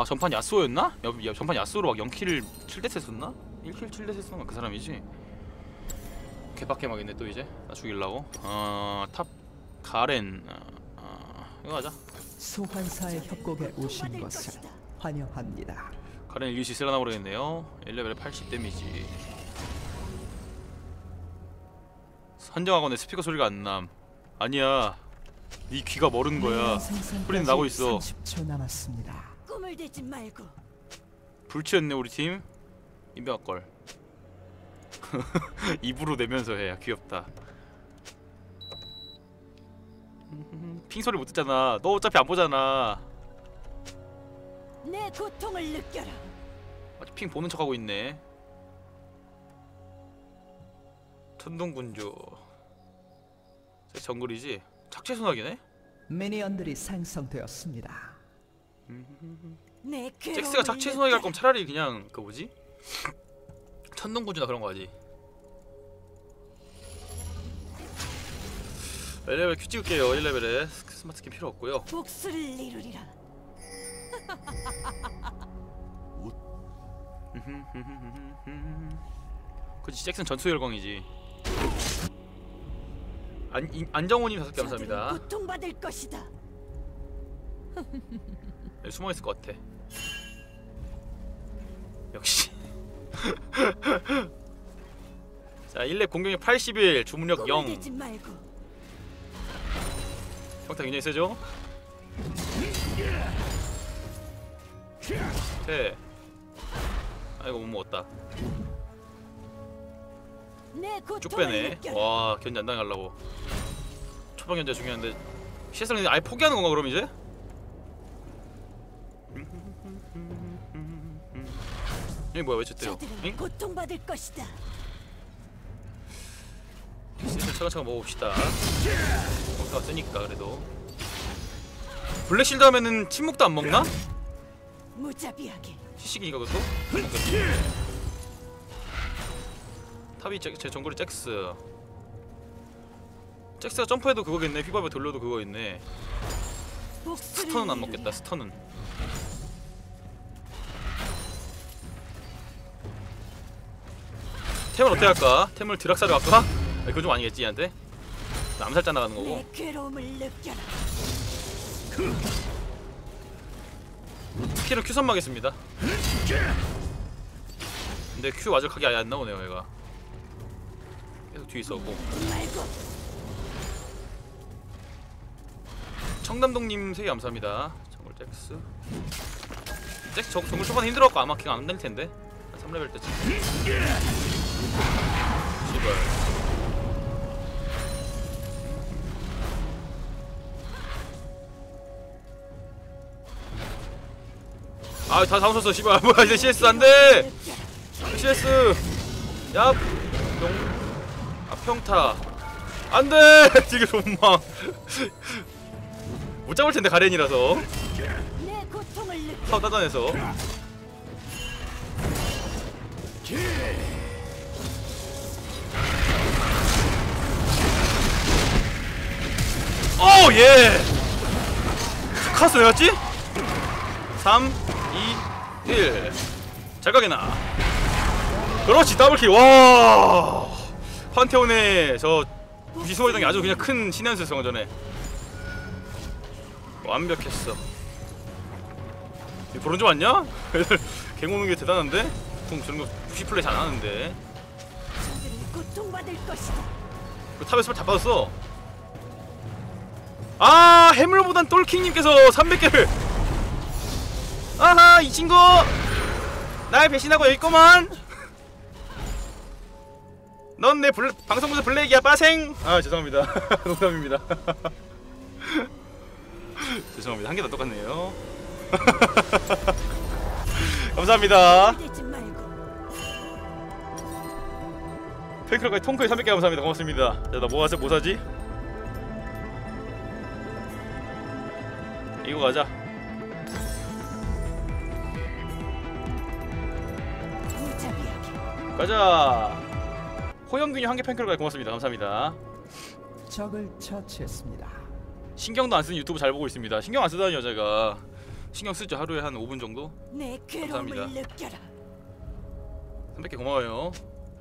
전판 야스오였나? 야 전판 야스오로 막 0킬 7대 했었나? 1킬 7대 했었나? 그 사람이지? 개빡개막이네 또 이제 나 죽일라고. 탑 가렌. 이거 하자. 소환사의 협곡에 오신 것을 환영합니다. 가렌 일기시 쓸라나 모르겠네요. 1레벨에 80 데미지. 선정학원에 스피커 소리가 안 남. 아니야, 네 귀가 멀은 거야. 소리는 나고 있어. 30초 남았습니다. 꿈을 대지 말고. 불치였네 우리 팀. 인베학걸. 입으로 내면서 해. 귀엽다. 핑 소리 못 듣잖아. 너 어차피 안 보잖아. 내 고통을 느껴라. 아직 핑 보는 척하고 있네. 천둥군주. 제 정글이지? 착취 소나기네? 미니언들이 생성되었습니다. 내 잭스가 착취 소나기 갈 거면 차라리 그냥 그 뭐지? 천둥군주나 그런 거 하지. 1레벨 큐 찍을게요. 1레벨에 스마트 스킨 필요 없고요. 복수를 이루리라. 그치, 잭슨 전투 열광이지. 안정호님 5개 감사합니다. 고통받을 것이다. 여기 숨어있을 것 같아. 역시. 자, 1렙 공격력 81, 주문력 0. 평타 굉장히 세죠? 세. 아이고 못 먹었다. 쭉 빼네. 와, 견제 안 당하려고. 초반 견제 중요한데 CS는 아예 포기하는 건가 그럼 이제? 이게 뭐야, 왜 쳤대요? 응? 고통받을 것이다. CS 차근차근 먹어봅시다. 평타가 세니까 그래도. 블랙실드 하면은 침묵도 안 먹나? 무자비하게. 시식이니까 그것도? 탑이 제 정글이 잭스. 잭스가 점프해도 그거겠네. 휘발유 돌려도 그거 있네. 스턴은 안 먹겠다. 스턴은. 템을 어떻게 할까? 템을 드락사를 할까? 그건 좀 아니겠지 얘한테? 암살자 나가는 거고. 내 괴로움을 느껴라. Q를 Q 선마겠습니다. 근데 Q 완벽하게 아예 안 나오네요 얘가. 계속 뒤에 있었고. 청담동님 3개 감사합니다. 정글 잭스. 잭스 정글 초반에 힘들어갖고 아마 킹 안 될 텐데. 3레벨 때쯤. 씨발. 아, 다 당쳤어 씨발. 뭐야 이제 CS 안돼. CS. 야, 평타. 안돼. 되게 존망. 못 잡을 텐데 가렌이라서. 파워 따단해서. 오 예. 카스 왜 갔지? 3, 2, 1. 잘 가게나. 그렇지, 더블킬. 와, 판테온의 저 무시 소모장이 아주 그냥 큰 신의 한 수였어 전에. 완벽했어. 브론즈 왔냐? 애들 갱 오는 게 대단한데? 보통 저런 거 무시 플레이 잘 안 하는데. 그 탑에 스펠 다 빠졌어. 아, 해물보단 똘킹님께서 300개를. 아하, 이 친구 날 배신하고 여기 있구만. 넌 내 방송부에서 블랙이야 빠생. 아, 죄송합니다. 농담입니다. 죄송합니다. 한 개 다 똑같네요. 감사합니다. 팬클럽까지 통크에 300개 감사합니다. 고맙습니다. 자, 나 뭐 사지? 이거 가자. 가자. 호영균이 한개 팬클럽까지 고맙습니다. 감사합니다. 적을 처치했습니다. 신경도 안 쓰는 유튜브 잘 보고 있습니다. 신경 안 쓰다니요 제가. 신경 쓰죠. 하루에 한 5분 정도. 내 괴로움을 감사합니다. 느껴라. 300개 고마워요.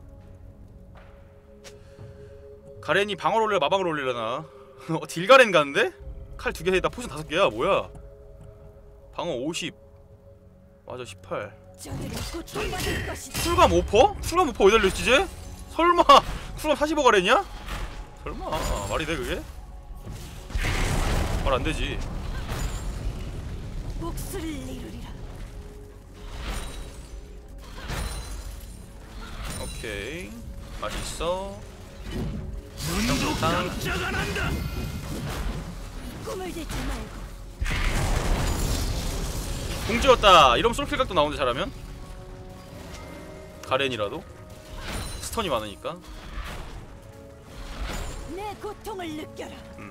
가렌이 방어를 올려 마방을 올리려나? 딜가렌 가는데? 칼 2개에다 포션 5개야. 뭐야? 방어 50. 맞아 18. 저들은 고통받을 것이다. 쿨감 5%? 쿨감 5% 어디 달려있지 쟤? 설마 쿨감 45 가렌이야? 설마 말이 돼 그게? 말 안되지. 복수를 이루리라. 오케이 맛있어. 문독감자가 난다. 꿈을 대지 말고 공지였다. 이러면 솔킬각도 나오는데 잘하면? 가렌이라도? 스턴이 많으니까. 내 고통을 느껴라.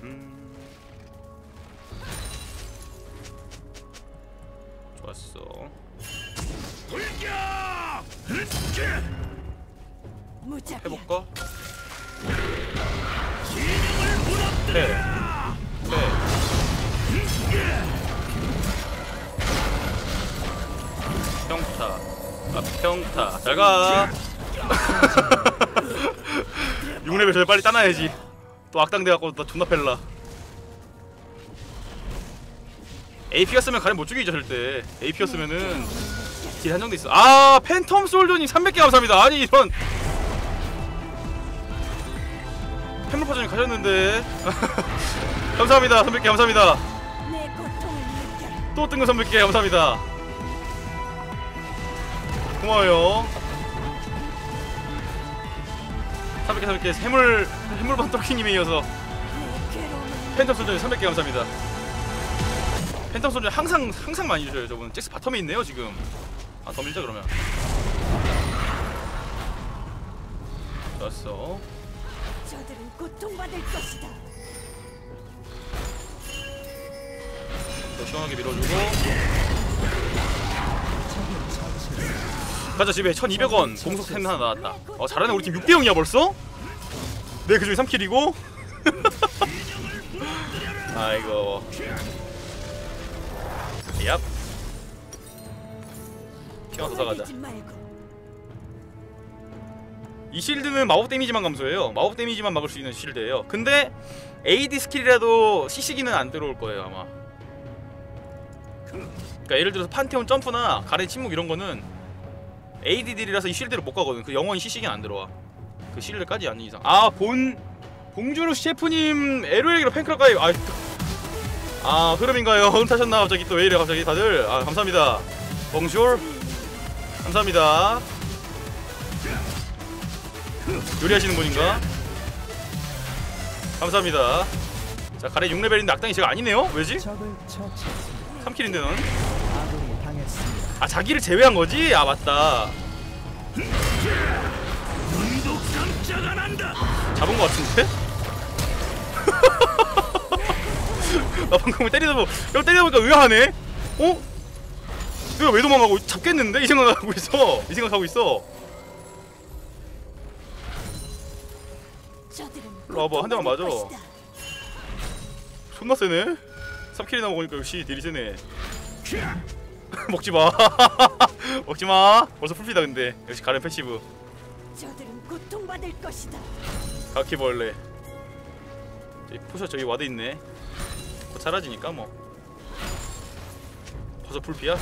좋았어. 돌격! 무자비하게. 해볼까? 진영을 무너뜨려. 평타. 아 평타. 잘가. 6레벨 저리 빨리 따놔야지. 또 악당 돼갖고 나 존나 펠라. AP였으면 가렌 못 죽이죠 절대. AP였으면은 딜 한정돼 있어. 아 팬텀 솔저님 300개 감사합니다. 아니 이런 팬물파전이 가셨는데. 감사합니다. 300개 감사합니다. 내 고통을 느껴라. 또 뜬 거 300개 감사합니다. 고마워요. 300개 해물반 토끼님에 이어서 내 괴로움을 팬텀 솔저님 300개 감사합니다. 팬텀 솔저 항상 많이 주셔요. 저분 잭스 바텀에 있네요 지금. 아 더 밀자 그러면. 좋았어. 저들은 고통받을 것이다. 더 시원하게 밀어주고 가자 집에 1200원 봉속템 하나 나왔다. 잘하네. 우리 팀 6대0이야 벌써? 네 그중에 3킬이고 아이고 얍 피가 더 가자. 꿈을 대지 말고 이 실드는 마법 데미지만 감소해요. 마법 데미지만 막을 수 있는 실드예요. 근데 AD 스킬이라도 CC기는 안 들어올 거예요 아마. 그러니까 예를 들어서 판테온 점프나 가렌 침묵 이런 거는 AD 딜이라서 이 실드를 못 가거든. 그 영원히 CC기는 안 들어와. 그 실드까지 아닌 이상. 아 봉주루 셰프님 LOL기로 팬클럽 가입. 흐름인가요? 타셨나 갑자기 또 왜 이래 갑자기 다들. 감사합니다. 봉주르 감사합니다. 요리하시는 분인가? 감사합니다. 자 가렌 6레벨인데 악당이 제가 아니네요? 왜지? 적을 처치했습니다. 3킬인데 넌? 아군이 당했습니다. 자기를 제외한 거지? 맞다. 문독감자가 난다. 잡은 거 같은데? 나 방금 때리다 보니까 의아하네? 내가 왜 도망가고 잡겠는데? 이 생각하고 있어. 저들은 일로 와봐, 한 대만 맞아. 고통받을 것이다. 존나 세네? 3킬이나 먹으니까 역시 딜이 세네. 먹지마. 먹지마. 벌써 풀피다 근데. 역시 가렌 패시브. 저들은 고통받을 것이다. 가키벌레. 저기 포셔 저기 와드 있네. 곧 사라지니까 뭐. 벌써 풀피야?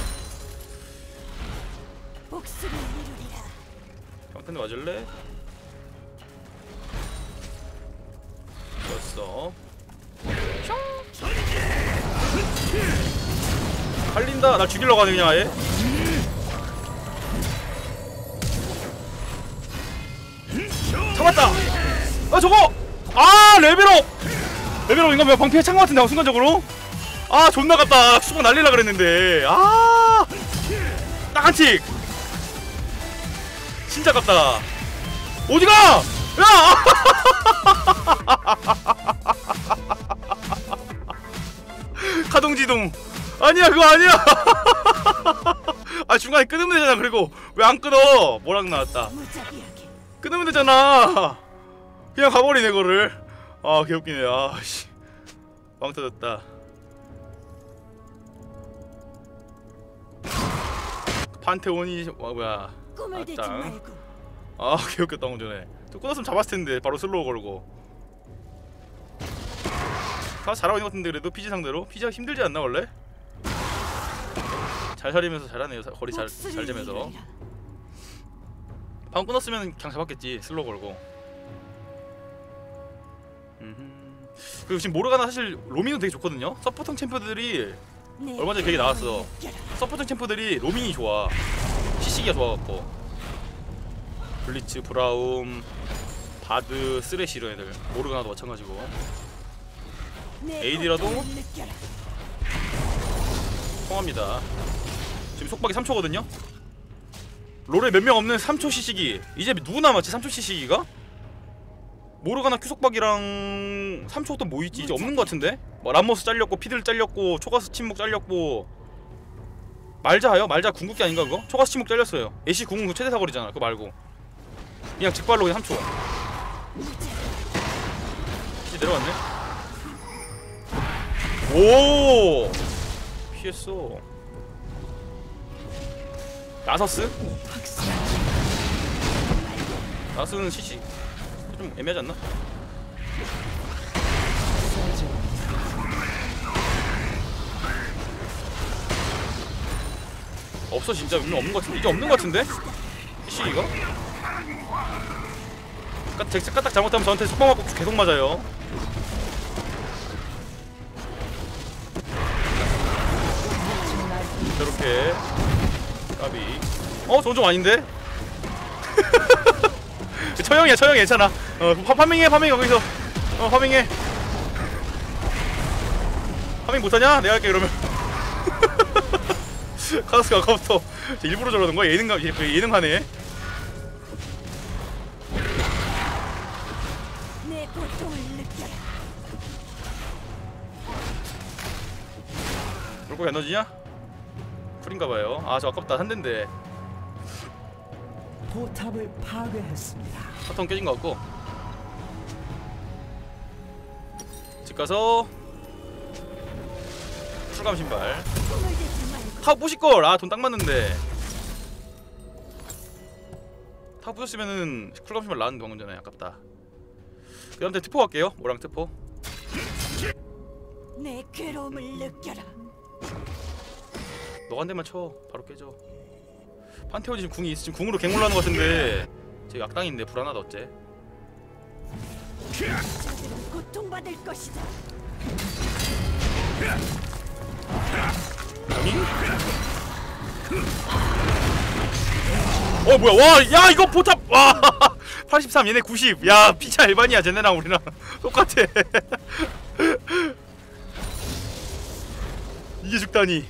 복수를 이루리라. 형한테 맞을래? 좋았어. 갈린다. 날 죽이려고 하네 그냥 아예. 잡았다. 저거. 레벨업 인간 방피해 찬 것 같은데 순간적으로. 존나 같다. 수박 날리려 그랬는데. 딱 한틱. 진짜 깝다. 어디가? 야! 가동지동. 아니야 그거 아니야. 중간에 끊으면 되잖아. 그리고 왜 안 끊어? 뭐랑 나왔다. 무자비하게. 끊으면 되잖아. 그냥 가버리네 그거를. 개웃기네. 씨. 빵 터졌다. 판테온이 뭐야? 꿈을 대지 아땅. 말고 아 개웃겼다 방금 전에. 또 끊었으면 잡았을 텐데 바로 슬로우 걸고. 다 잘하고 있는 것 같은데 그래도 피지 상대로 피지가 힘들지 않나 원래? 잘 살리면서 잘하네요. 거리 잘 재면서. 잃으리라. 방금 끊었으면 그냥 잡았겠지. 슬로우 걸고. 그리고 지금 모르가나 사실 로밍도 되게 좋거든요. 서포팅 챔프들이 내 얼마 전에 얘기 나왔어. 괴로움을 느껴라. 서포팅 챔프들이 로밍이 좋아. CC기가 좋아갖고. 블리츠, 브라움, 바드, 쓰레쉬 이런 애들. 모르가나도 마찬가지고. 내 AD라도? 고통을 느껴라. 통합니다. 지금 속박이 3초거든요. 롤에 몇 명 없는 3초 CC기. 이제 누구 남았지 3초 CC기가? 모르가나 큐속박이랑 3초 또 뭐 있지? 이제 없는 것 같은데? 뭐 람모스 잘렸고 피들 잘렸고 초가스 침묵 잘렸고 말자요? 말자 궁극기 아닌가 그거? 초가스 침묵 잘렸어요. 애쉬 궁은 그 최대 사거리잖아. 그거 말고 그냥 직발로 그냥 3초. 이제 내려왔네. 오 피했어. 나서스? 나서스는 CC 좀 애매하지 않나? 없어 진짜 의미 없는 것 같은데? 이게 없는 것 같은데? CC 이거? 까딱 잘못하면 저한테 속박 맞고 계속 맞아요. 저렇게 까비. 저건 좀 아닌데? 처형이야 처형 괜찮아. 파밍해 거기서. 파밍해. 파밍 못하냐? 내가 할게 그러면. 카더스가 아까부터 일부러 저러는 거야? 예능하네. 내 고통을 느껴라. 물고기 안 넣어지냐? 쿨인가봐요. 아 저 아깝다 한 대인데. 포탑을 파괴했습니다. 사통 깨진 것 같고. 집 가서 풀감 신발. 꿈을 대지 말고 타워 부실걸! 아 돈 딱 맞는데. 타워 부셨으면은 쿨감 신발 나왔는데 방금 전에 아깝다. 그 다음 때 트포 갈게요. 모랑 트포. 내 괴로움을 느껴라. 너 한 대만 쳐. 바로 깨져. 판테온이 지금 궁이 있어. 지금 궁으로 갱 올라오는 것 같은데 제 악당인데 불안하다 어째. 저들은 고통받을 것이다. 아니? 뭐야 와 야 이거 포탑 와 83 얘네 90 야 피차 일반이야 쟤네랑 우리랑 똑같아. 이게 죽다니.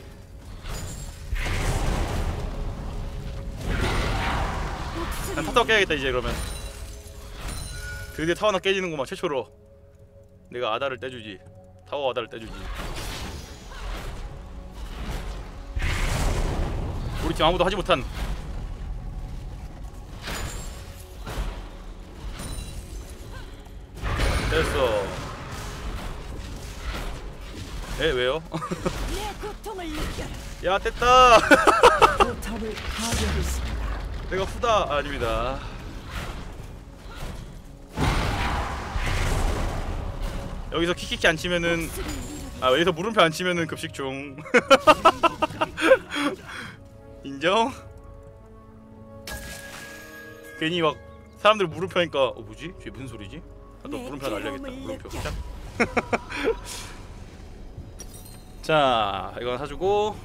난 타워 깨야겠다 이제 그러면. 드디어 타워 하나 깨지는구만 최초로. 내가 아다를 떼주지. 타워 아다를 떼주지. 우리 팀 아무도 하지 못한. 됐어. 왜요? 내 고통을 느껴라. 야 뗐다. 포탑을 파괴했습니다. 내가 후다. 아닙니다. 여기서 키키키 안 치면은 여기서 물음표 안 치면은 급식 중. 인정? 괜히 막 사람들 물음표 하니까 뭐지? 저게 무슨 소리지? 나도 물음표 하나 알려야겠다. 물음표 시작. 자 이거 사주고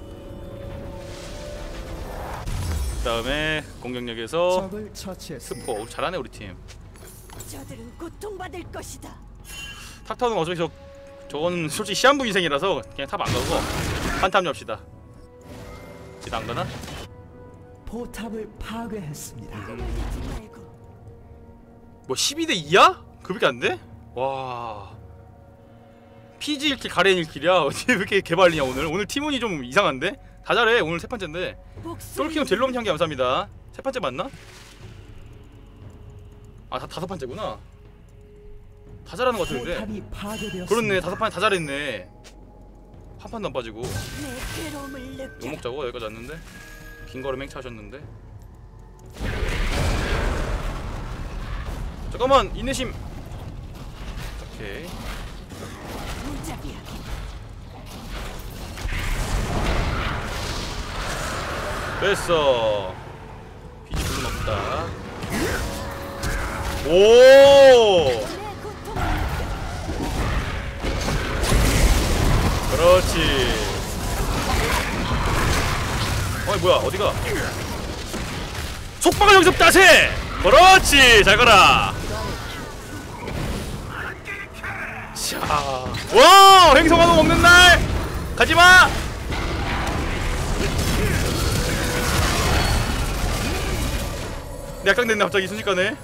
그 다음에 공격력에서 적을 처치했습니다. 스포. 잘하네 우리 팀. 저들은 고통받을 것이다. 탑타는 어차피 저건 솔직히 시한부 인생이라서 그냥 탑 안 가고 한탑 엽시다. 지금 안 가나? 포탑을 파괴했습니다. 꿈을 대지 말고 뭐 12대 2야? 그밖에 안 돼? 와. 피지 1킬 가렌 1킬이야. 어떻게 왜 이렇게 개발이냐 오늘? 오늘 팀운이 좀 이상한데? 다 잘해. 오늘 세 판째인데. 솔킹은 델롬 향기 감사합니다. 세 판째 맞나? 아 다섯 판째구나. 다 잘하는 것 같은데. 포탑이 파괴되었습니다. 그렇네. 다섯 판에 다 잘했네. 한 판도 안 빠지고. 내 괴로움을 욕 느껴라. 먹자고 여기까지 왔는데. 긴 걸음 행차하셨는데. 잠깐만 인내심. 오케이. 무자비하게 됐어. 피지 별로 없다. 오. 내 고통을 느껴라. 그렇지. 어이 뭐야 어디가? 속박을 여기서 따세. 그렇지. 잘 가라. 자, 와 행성화도 먹는 날. 가지마. 약장됐네 갑자기 순식간에.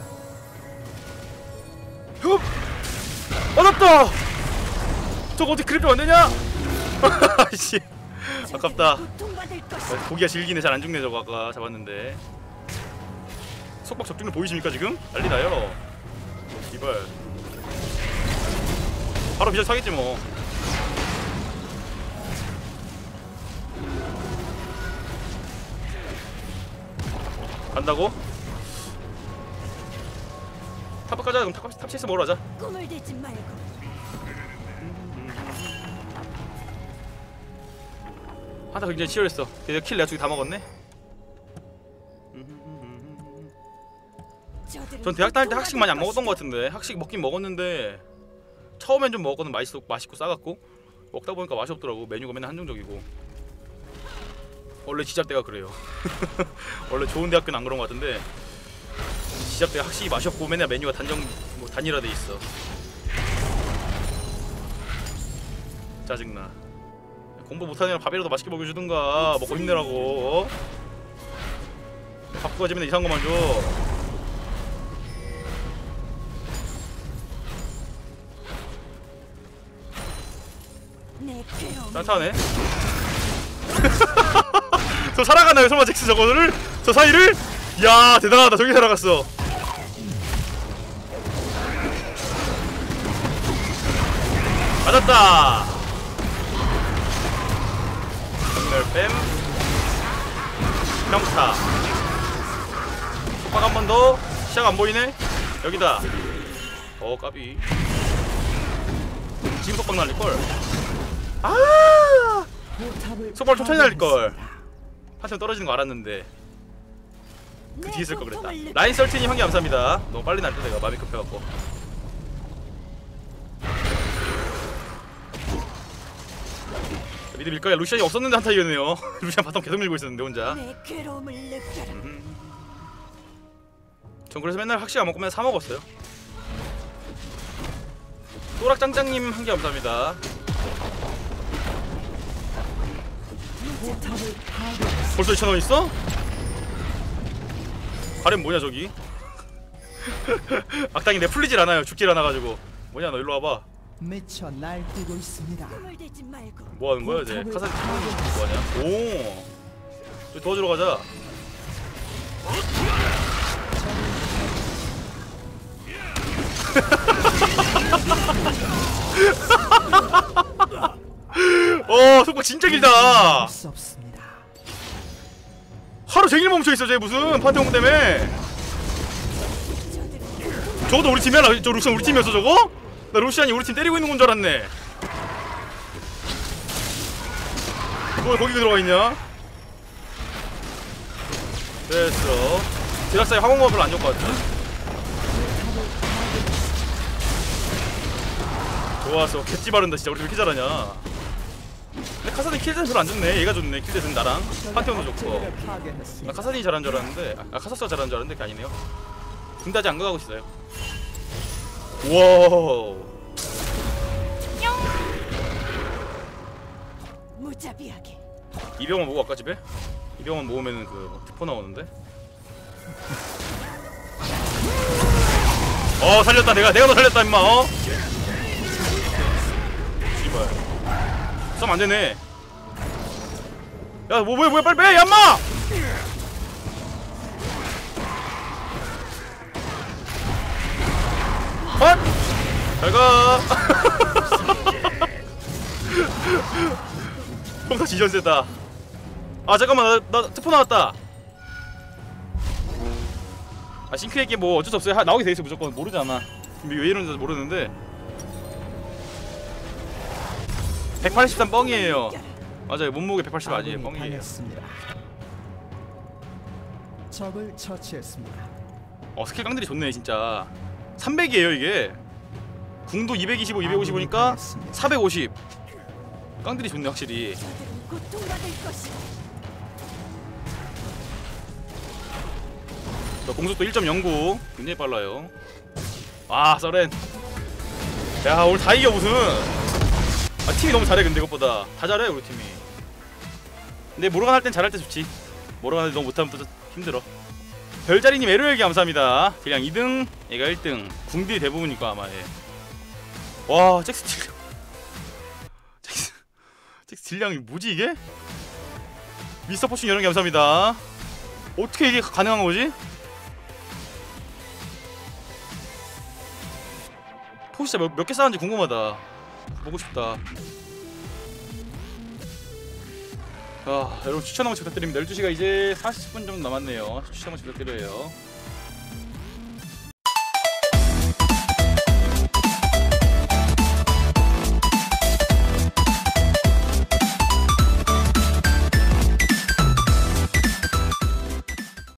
흡! 어렵다! 저거 어떻게 그립 좀 안되냐? 씨 아깝다. 고통받을 것이다. 고기가 질기네. 잘 안죽네 저거 아까 잡았는데. 속박 적중률 보이십니까 지금? 난리나요. 이발 바로 비전 사겠지 뭐. 간다고? 탑 가자. 그럼 탑6 먹으러 가자. 꿈을 대지 말고 하나 굉장히 치열했어. 킬 내가 두개 다 먹었네. 저들은 전 대학 다닐 때 학식 많이 안 먹었던 것 것이다. 같은데. 학식 먹긴 먹었는데 처음엔 좀 먹었거든. 맛있고 싸갖고 먹다 보니까 맛이 없더라고. 메뉴가 맨날 한정적이고. 원래 지잡대가 그래요. 원래 좋은 대학교는 안 그런 것 같은데 지잡대가 학식이 맛이 없고 맨날 메뉴가 단일화돼 있어. 짜증나. 공부 못하는 애랑 밥이라도 맛있게 먹여주든가. 먹고 힘내라고. 어? 밥구가 재면 이상한 거만 줘. 내 괴로움 짠타네. 저 살아가나요 설마 잭스 저거를? 저 사이를? 야 대단하다. 저기 살아갔어. 맞았다. 전멸 뺨. 평타. 속박 한 번 더. 시작 안 보이네. 여기다. 까비. 지금 속박 날릴걸. 아 포탑을 속발 천천히 날릴걸. 파괴했습니다. 한참 떨어지는 거 알았는데 그 내 뒤에 있을 걸 그랬다. 고통을 느껴라. 라인 썰티님 한개 감사합니다. 너무 빨리 날때 내가 마음이 급해갖고. 미드 밀까요? 루시안이 없었는데 한타 이겼네요. 루시안 바텀 계속 밀고 있었는데 혼자. 내 괴로움을 느껴라. 전 그래서 맨날 학식 안 먹고 맨날 사 먹었어요. 또락짱짱님 한 개 감사합니다. 포탑을 파괴했습니다. 벌써 2,000원 있어? 가렘 뭐냐 저기? 악당이 내 풀리질 않아요. 죽질 않아가지고. 뭐냐 너 일로 와봐. 미쳐 날뛰고 있습니다. 꿈을 대지 말고 뭐 하는 거야 이제? 카사디 뭐 하냐? 오, 저기 도와주러 가자. 속박 진짜 길다. 할 수 없습니다. 하루 종일 멈춰 있어 쟤 무슨 판테온 때문에. 저것도 우리 팀이야? 저 루시안 우리 팀이었어 저거? 나 루시안이 우리 팀 때리고 있는 건 줄 알았네. 왜 거기 들어가 있냐? 됐어. 제작사의 항공모가 별로 안 좋을 것 같아. 좋았어. 개찌 바른다 진짜. 우리 왜 이렇게 잘하냐? 근데 카사딘 킬댓은 별로 안 좋네. 얘가 좋네. 킬댓은 나랑 판테온도 좋고. 적을 파괴했습니다. 나 카사딘이 잘하는 줄 알았는데 카사스가 잘하는 줄 알았는데 그게 아니네요. 근데 아직 안 가고 있어요. 우와. 무자비하게 200원 모으고 갈까 집에? 200원 모으면은 그 특포 나오는데. 살렸다. 내가 너 살렸다 임마. 씨발. 싸움 안 되네. 야, 뭐야 빨리 빼. 얌마. 헛! 잘 가. 평타 지전 세다. 아 잠깐만 나 특포 나왔다. 아 싱크에게 뭐 어쩔 수 없어요. 나오게 돼 있어 무조건. 모르잖아. 왜 이러는지 모르는데 183 뻥이에요. 맞아요. 몸무게 180 아니에요. 아군이 뻥이에요. 당했습니다. 적을 처치했습니다. 스킬 깡들이 좋네 진짜. 300이에요 이게. 궁도 225, 255니까 450. 깡들이 좋네 확실히. 저들은 고통받을 것이다. 자, 공속도 1.09 굉장히 빨라요. 아 서렌. 야 오늘 다 이겨 무슨. 아 팀이 너무 잘해. 근데 이것보다 다 잘해 우리 팀이. 근데 모로간 할 땐 잘할 때 좋지. 모로간 할 때 너무 못하면 또 힘들어. 별자리님 에로엘기 감사합니다. 딜량 2등 얘가 1등. 궁딜 대부분이니까 아마 예. 와 잭스 딜량 잭스 딜량이 뭐지 이게? 미스터 포춘 여러분 감사합니다. 어떻게 이게 가능한 거지? 포시 진짜 몇 개 쌓았는지 궁금하다. 보고 싶다. 아 여러분 추천 한번 부탁드립니다. 12시가 이제 40분 정도 남았네요. 추천 한번 부탁드려요.